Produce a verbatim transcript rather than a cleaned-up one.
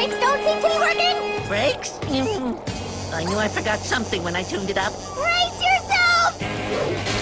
brakes don't seem to be working. Brakes? Mm, I knew I forgot something when I tuned it up. Brace yourself!